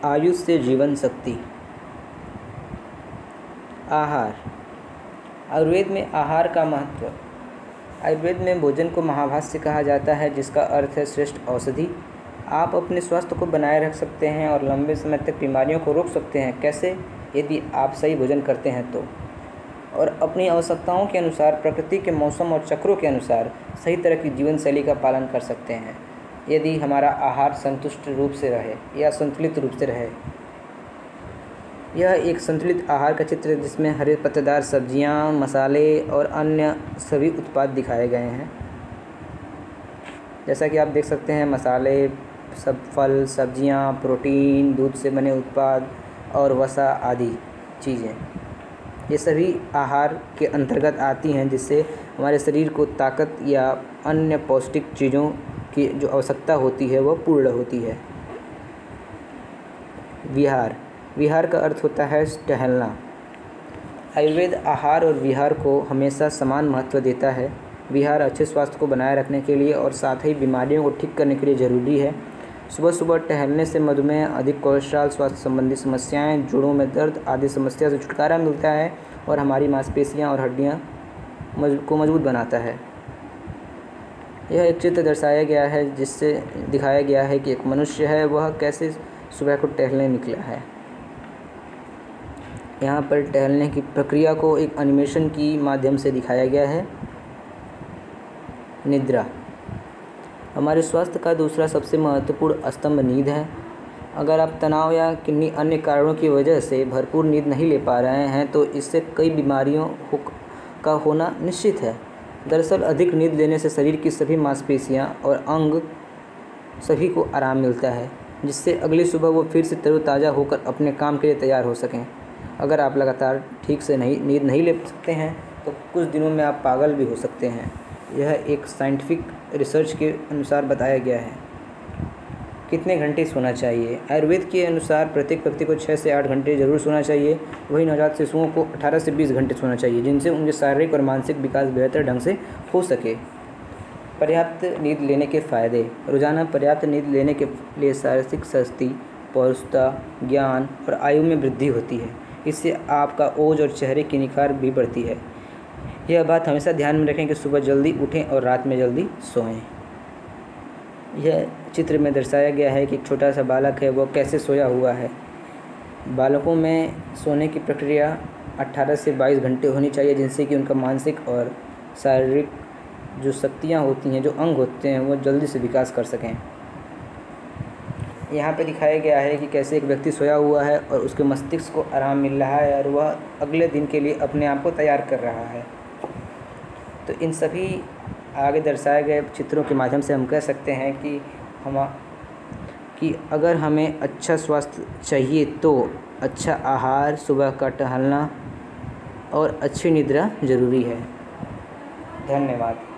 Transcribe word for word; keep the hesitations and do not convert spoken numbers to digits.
आयुष से जीवन शक्ति। आहार। आयुर्वेद में आहार का महत्व। आयुर्वेद में भोजन को महाभाष्य कहा जाता है, जिसका अर्थ है श्रेष्ठ औषधि। आप अपने स्वास्थ्य को बनाए रख सकते हैं और लंबे समय तक बीमारियों को रोक सकते हैं। कैसे? यदि आप सही भोजन करते हैं तो, और अपनी आवश्यकताओं के अनुसार, प्रकृति के मौसम और चक्रों के अनुसार सही तरह की जीवन शैली का पालन कर सकते हैं। यदि हमारा आहार संतुष्ट रूप से रहे या संतुलित रूप से रहे। यह एक संतुलित आहार का चित्र है, जिसमें हरे पत्तेदार सब्जियां, मसाले और अन्य सभी उत्पाद दिखाए गए हैं। जैसा कि आप देख सकते हैं, मसाले, सब फल, सब्जियां, प्रोटीन, दूध से बने उत्पाद और वसा आदि चीज़ें, ये सभी आहार के अंतर्गत आती हैं, जिससे हमारे शरीर को ताकत या अन्य पौष्टिक चीज़ों की जो आवश्यकता होती है वह पूर्ण होती है। विहार। विहार का अर्थ होता है टहलना। आयुर्वेद आहार और विहार को हमेशा समान महत्व देता है। विहार अच्छे स्वास्थ्य को बनाए रखने के लिए और साथ ही बीमारियों को ठीक करने के लिए ज़रूरी है। सुबह सुबह टहलने से मधुमेह, अधिक कोलेस्ट्रॉल, स्वास्थ्य संबंधी समस्याएं, जोड़ों में दर्द आदि समस्या से छुटकारा मिलता है और हमारी मांसपेशियां और हड्डियां मज को मजबूत बनाता है। यह एक चित्र दर्शाया गया है, जिससे दिखाया गया है कि एक मनुष्य है, वह कैसे सुबह को टहलने निकला है। यहाँ पर टहलने की प्रक्रिया को एक एनिमेशन की माध्यम से दिखाया गया है। निद्रा। हमारे स्वास्थ्य का दूसरा सबसे महत्वपूर्ण स्तंभ नींद है। अगर आप तनाव या किन्हीं अन्य कारणों की वजह से भरपूर नींद नहीं ले पा रहे हैं, तो इससे कई बीमारियों का होना निश्चित है। दरअसल अधिक नींद लेने से शरीर की सभी मांसपेशियां और अंग सभी को आराम मिलता है, जिससे अगली सुबह वो फिर से तरोताज़ा होकर अपने काम के लिए तैयार हो सकें। अगर आप लगातार ठीक से नहीं नींद नहीं ले सकते हैं, तो कुछ दिनों में आप पागल भी हो सकते हैं। यह एक साइंटिफिक रिसर्च के अनुसार बताया गया है। कितने घंटे सोना चाहिए? आयुर्वेद के अनुसार प्रत्येक व्यक्ति को छः से आठ घंटे जरूर सोना चाहिए। वहीं नवजात शिशुओं को अठारह से बीस घंटे सोना चाहिए, जिनसे उनके शारीरिक और मानसिक विकास बेहतर ढंग से हो सके। पर्याप्त नींद लेने के फ़ायदे। रोजाना पर्याप्त नींद लेने के लिए शारीरिक शक्ति, पौष्टिकता, ज्ञान और आयु में वृद्धि होती है। इससे आपका ओज और चेहरे की निखार भी बढ़ती है। यह बात हमेशा ध्यान में रखें कि सुबह जल्दी उठें और रात में जल्दी सोएं। यह चित्र में दर्शाया गया है कि एक छोटा सा बालक है, वह कैसे सोया हुआ है। बालकों में सोने की प्रक्रिया अठारह से बाईस घंटे होनी चाहिए, जिनसे कि उनका मानसिक और शारीरिक जो शक्तियाँ होती हैं, जो अंग होते हैं, वो जल्दी से विकास कर सकें। यहाँ पे दिखाया गया है कि कैसे एक व्यक्ति सोया हुआ है और उसके मस्तिष्क को आराम मिल रहा है और वह अगले दिन के लिए अपने आप को तैयार कर रहा है। तो इन सभी आगे दर्शाए गए चित्रों के माध्यम से हम कह सकते हैं कि हम कि अगर हमें अच्छा स्वास्थ्य चाहिए तो अच्छा आहार, सुबह का टहलना और अच्छी निद्रा ज़रूरी है। धन्यवाद।